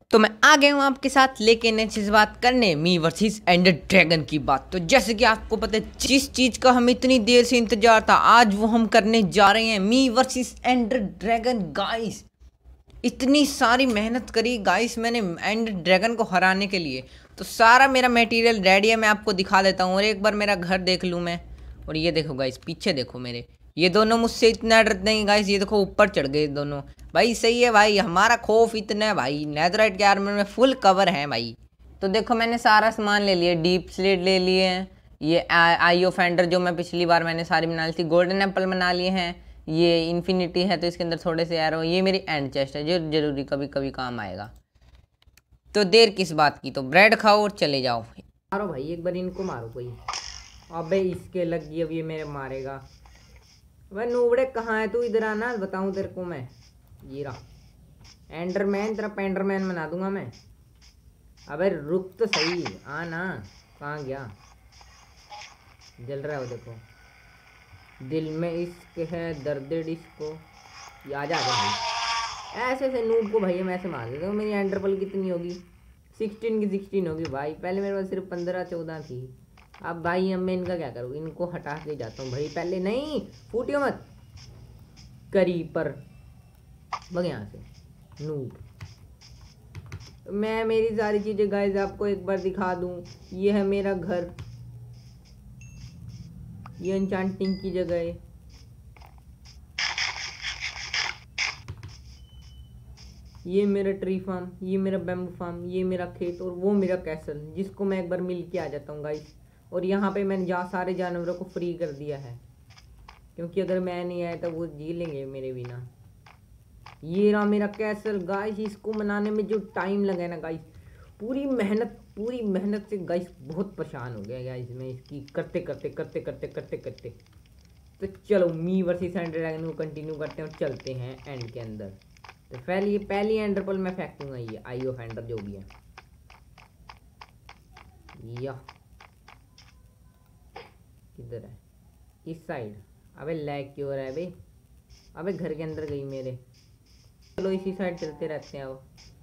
तो मैं आ गया हूँ आपके साथ लेके नेक्स्ट बात करने मी वर्सेस एंडर ड्रैगन की बात। तो जैसे कि आपको पता है जिस चीज़ का हम इतनी देर से इंतजार था आज वो हम करने जा रहे हैं, me versus Ender Dragon. Guys इतनी सारी मेहनत करी गाइस मैंने एंडर ड्रैगन को हराने के लिए। तो सारा मेरा मटेरियल रेडी है, मैं आपको दिखा देता हूँ। और एक बार मेरा घर देख लूँ मैं। और ये देखो गाइस, पीछे देखो मेरे, ये दोनों मुझसे इतना डरते नहीं गाइस। ये देखो ऊपर चढ़ गए दोनों। भाई सही है भाई, हमारा खौफ इतना है भाई। नेदरराइट के आर्मर में फुल कवर है भाई। तो देखो मैंने सारा सामान ले लिया, डीप स्लेट ले लिए हैं, ये आई ऑफ एंडर जो मैं पिछली बार मैंने सारी बना ली थी, गोल्डन एप्पल बना लिए हैं, ये इन्फिनिटी है तो इसके अंदर थोड़े से एरो, ये मेरी एंड चेस्ट है जो जरूरी कभी कभी काम आएगा। तो देर किस बात की, तो ब्रेड खाओ और चले जाओ। मारो भाई, एक बार इनको मारो कोई। अबे इसके लग गई, अब ये मेरे मारेगा। वह नूबड़े कहाँ है तू, इधर आना बताऊं तेरे को मैं। ये रहा एंडरमैन, तेरा पेंडरमैन बना दूंगा मैं। अबे रुक तो सही, आना। कहाँ गया, जल रहा है वो देखो। दिल में इश्क है दर्द डिस्को। ये आजा आजा भाई, ऐसे ऐसे नूब को भाई हम ऐसे मार देते हो। मेरी एंडरपल कितनी होगी, 16 की 16 होगी भाई। पहले मेरे पास सिर्फ 15-14 थी। अब भाई अब मैं इनका क्या करूँ, इनको हटा के जाता हूँ भाई। पहले नहीं फूटियो मत करी पर बग यहाँ से नूब। मैं मेरी सारी चीज़ें गाइस आपको एक बार दिखा दूँ। ये है मेरा घर, ये एन्चांटिंग की जगह है। ये मेरा ट्री फार्म, ये मेरा बैम्बू फार्म, ये मेरा खेत और वो मेरा कैसल जिसको मैं एक बार मिल के आ जाता हूँ गाइस। और यहाँ पे मैंने जहाँ सारे जानवरों को फ्री कर दिया है, क्योंकि अगर मैं नहीं आया तो वो जी लेंगे मेरे बिना। ये रहा मेरा कैसल गाइस। इसको बनाने में जो टाइम लगा ना गाइस, पूरी मेहनत से गाइस बहुत परेशान हो गया गाइस मैं इसकी करते करते करते करते करते करते। तो चलो मी वर्सेस एंडर ड्रैगन को कंटिन्यू करते हैं और चलते हैं एंड के अंदर। तो पहली एंडर पल मैं फेंकूंगा, ये आई ऑफ एंडर जो भी है। या किधर है, इस साइड। अबे लैग क्यों हो रहा है बे, अबे घर के अंदर गई मेरे। चलो इसी साइड चलते रहते हैं अब।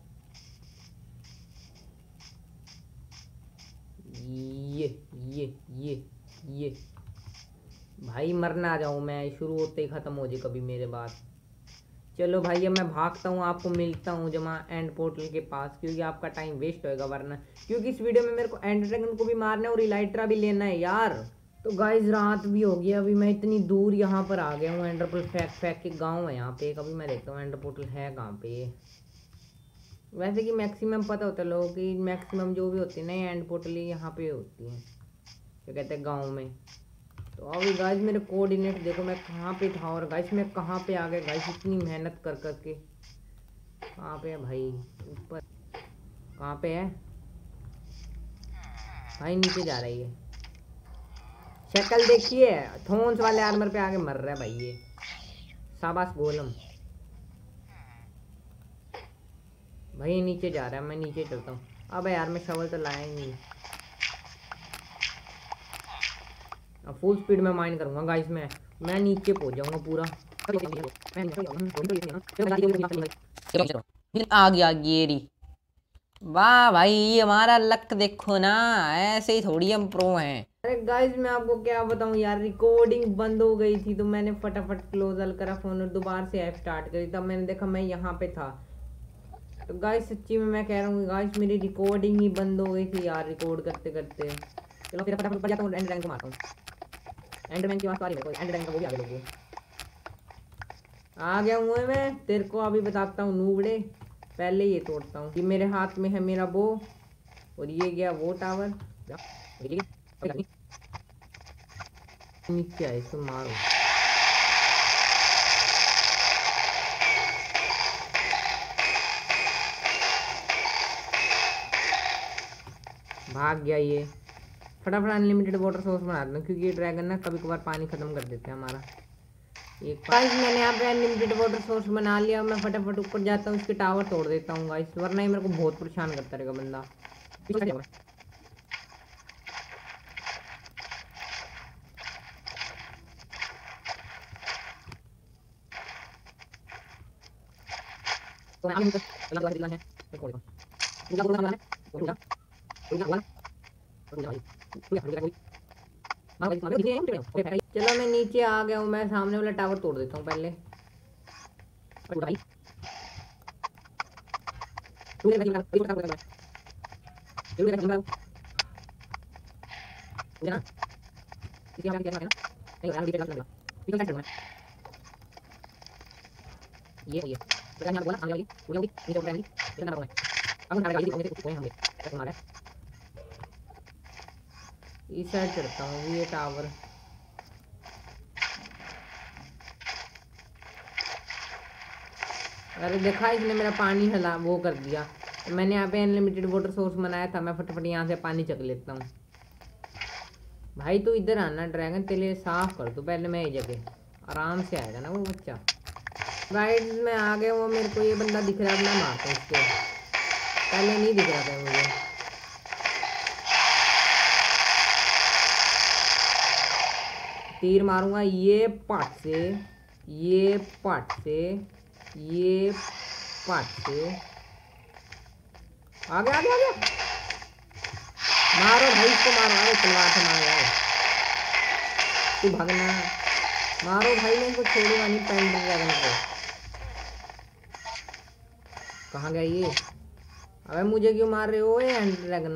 ये भाई मरना आ जाऊं मैं, शुरू होते ही खत्म हो जाए कभी मेरे बाद। चलो भाई अब मैं भागता हूँ, आपको मिलता हूँ जमा एंड पोर्टल के पास, क्योंकि आपका टाइम वेस्ट होएगा वरना। क्योंकि इस वीडियो में मेरे को एंड ड्रैगन को भी मारना है और इलाइट्रा भी लेना है यार। तो गाइज रात भी हो गई, अभी मैं इतनी दूर यहाँ पर आ गया हूँ। एंडर पोर्टल फेंक फेंक के गाँव है यहाँ पे। कभी मैं देखता हूँ एंडर पोर्टल है कहाँ पे। वैसे कि मैक्सिमम पता होता है लोगों की, मैक्सिमम जो भी होती है ना एंड पोर्टल यहाँ पे होती हैं, क्या कहते हैं गाँव में। तो अभी गाइस मेरे कोऑर्डिनेट देखो मैं कहाँ पे था और गाइस मैं कहाँ पे आ गया गाइस इतनी मेहनत कर करके। कहाँ पे है भाई, ऊपर कहाँ पे है भाई, नीचे जा रही है। शक्ल देखिए, थोन्स वाले आर्मर पे आके मर रहा है भाई ये। शाबाश गोलम भाई, नीचे जा रहा है, मैं नीचे चलता हूँ। अब यार मैं शवल तो लाया ही नहीं। अब फुल स्पीड में माइन करूंगा गाइस मैं नीचे पहुंच जाऊंगा पूरा। आ गया गेरी। वाह भाई ये हमारा लक देखो ना, ऐसे ही थोड़ी हम प्रो हैं। अरे गाइस मैं आपको क्या बताऊं यार, रिकॉर्डिंग बंद हो गई थी तो मैंने फटाफट क्लोज ऑल करा फोन और दोबारा से ऐप स्टार्ट करी। तब मैंने देखा मैं यहाँ पे था। तो गाइस सच्ची में मैं कह रहा हूँ गाइस मेरी रिकॉर्डिंग ही बंद हो गई थी यार, रिकॉर्ड करते करते। चलो फिर फटाफट ऊपर जाता हूँ, एंड ड्रैगन को मारता हूँ। एंडरमैन की आवाज़ आ रही है, एंड ड्रैगन का वो भी आ गया। लोगों आ गया हूँ मैं, तेरे को अभी बताता हूँ नूबड़े। पहले ये तोड़ता हूँ। ये मेरे हाथ में है मेरा बो, और ये गया वो टावर। नीचे है, इसको मारो। भाग गया ये। फटाफट अनलिमिटेड वाटर सोर्स बना देता हूँ, क्योंकि ये ड्रैगन ना कभी कभार पानी खत्म कर देते हैं हमारा। एक गाइस मैंने यहाँ पे अनलिमिटेड वाटर सोर्स बना लिया। मैं फटाफट ऊपर जाता हूँ, इसके टावर तोड़ देता हूँ गाइस, वरना ही मेरे को बहुत परेशान करता रहेगा बंदा। तो चलो मैं नीचे आ गया हूँ, मैं सामने वाला टावर तोड़ देता हूँ पहले। इस साइड चढ़ता हूँ ये टावर। अरे देखा इसने मेरा पानी हिला वो कर दिया। तो मैंने यहाँ पे अनलिमिटेड वाटर सोर्स बनाया था, मैं फटाफट यहाँ से पानी चक लेता हूँ। भाई तू इधर आना, ड्रैगन तेरे लिए साफ कर दो पहले मैं ये जगह, आराम से आएगा ना वो बच्चा। राइट में आ गया वो, मेरे को ये बंदा दिख रहा है, मैं मारता हूँ इसको। पहले नहीं दिख रहा था मुझे। तीर मारूंगा ये पाट से, ये पाट से, ये पाट से। आ गया आ गया आ गया। मारो भाई इसको मारो। अरे तलवार से मारो यार, तू भागना। मारो भाई, मैं इसको छोड़ूंगा नहीं पेंडर ड्रैगन को। कहाँ गया ये? अबे मुझे क्यों मार रहे हो ये एंड ड्रैगन?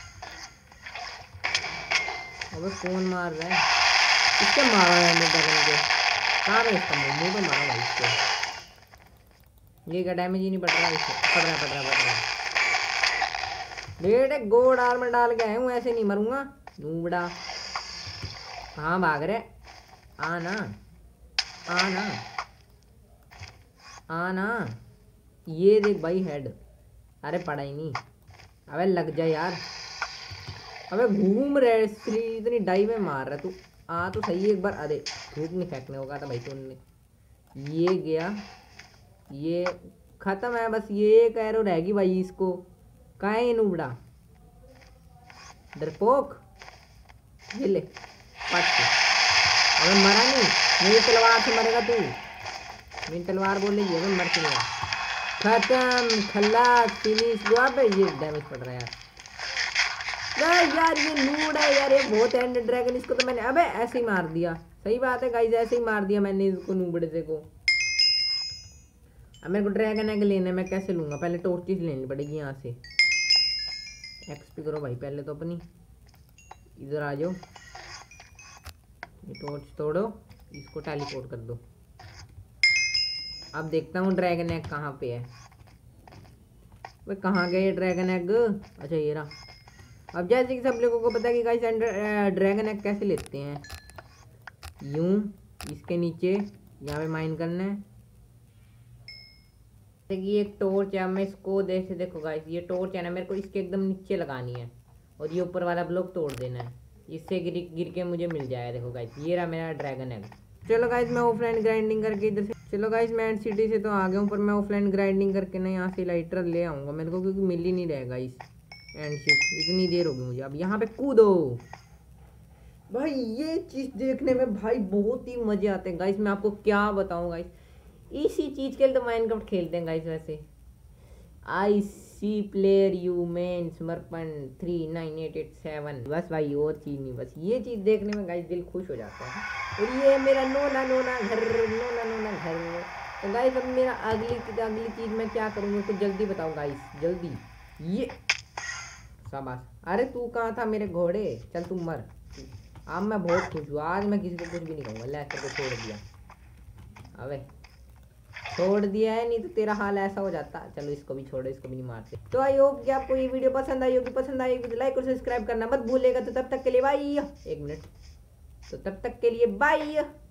अबे कौन मार रहा है? इसके मारा है एंड ड्रैगन को। कहाँ है इसका मुंह पे मारा भाई इसको। ये क्या डैमेज ही नहीं पड़ रहा इसको। पड़ रहा बेटे गोड आर्मर डाल के आया हूँ, ऐसे नहीं मरूंगा नूबड़ा। हाँ भाग रहे। आना आना आना। ये देख भाई हेड। अरे पड़ा ही नहीं। अबे लग जा यार। अबे घूम रहे इतनी डाई में मार रहा तू। आ तो सही एक बार। अरे धूप नहीं फेंकने होगा था भाई तुमने। ये गया, ये खत्म है बस। ये एक एरो रहेगी भाई इसको। कहाँ है ये नूबड़ा डरपोक? ये ले पट के। अबे मरा नहीं, मेरी तलवार से मरेगा तू। मेरी तलवार बोल रही है मर चुका। खत्म, खल्लास, फिनिश। पे ये डैमेज पड़ रहा है यार। यार ये नूबड़ा है यार, ये बहुत एंड ड्रैगन। इसको तो मैंने अबे ऐसे ही मार दिया। सही बात है गाइस, ऐसे ही मार दिया मैंने इसको नूबड़े से को। अब मेरे को ड्रैगन एग लेना है, मैं कैसे लूँगा? पहले टॉर्चेस लेनी पड़ेगी यहाँ से। एक्सपी करो भाई पहले तो अपनी। इधर आ जाओ, ये टॉर्च तोड़ो, इसको टेलीपोर्ट कर दो। अब देखता हूँ ड्रैगन एग कहाँ पे है। वे कहाँ गए ड्रैगन एग? अच्छा ये रहा। अब जैसे कि सब लोगों को पता है कि गाइस ड्रैगन एग कैसे लेते हैं। यूं इसके नीचे यहाँ पे माइन करना है। ये एक टॉर्च है, मैं इसको देखो गाइस, ये टॉर्च है ना, मेरे को इसके एकदम नीचे लगानी है और ये ऊपर वाला ब्लॉक तोड़ देना है। इससे गिर के मुझे मिल जाएगा। देखो गाइस ये रहा मेरा ड्रैगन एग। चलो गाइस मैं ऑफलाइन ग्राइंडिंग करके इधर से, चलो गाइस मैं एंड सिटी से तो आ गया हूँ, पर मैं ऑफलाइन ग्राइंडिंग करके ना यहाँ से लाइटर ले आऊँगा मेरे को, क्योंकि मिल ही नहीं रहेगा इस एंड सिटी। इतनी देर होगी मुझे। अब यहाँ पे कूदो भाई। ये चीज़ देखने में भाई बहुत ही मजे आते हैं गाइस। मैं आपको क्या बताऊँ गाइस, इसी चीज के लिए तो माइनक्राफ्ट खेलते हैं गाइस। वैसे आई सी प्लेयर यू मेन समर्पण 39887। बस भाई और चीज नहीं, बस ये चीज देखने में गाइस दिल खुश हो जाता है। और ये मेरा नोना नोना घर, नोना नोना घर। तो गाइस अब मेरा अगली चीज मैं क्या करूँगा तो जल्दी बताओ गाइस, जल्दी। ये शाबाश। अरे तू कहाँ था मेरे घोड़े? चल तू मर। अब मैं बहुत खुश हूँ, आज मैं किसी को कुछ भी नहीं कहूँगा। लेकर को छोड़ दिया। अबे छोड़ दिया है, नहीं तो तेरा हाल ऐसा हो जाता। चलो इसको भी छोड़ो, इसको भी नहीं मारते। तो आई होप कि आपको ये वीडियो पसंद आई होगी। पसंद आई होगी तो लाइक और सब्सक्राइब करना मत भूलेगा। तो तब तक के लिए बाय। एक मिनट। तो तब तक के लिए बाय।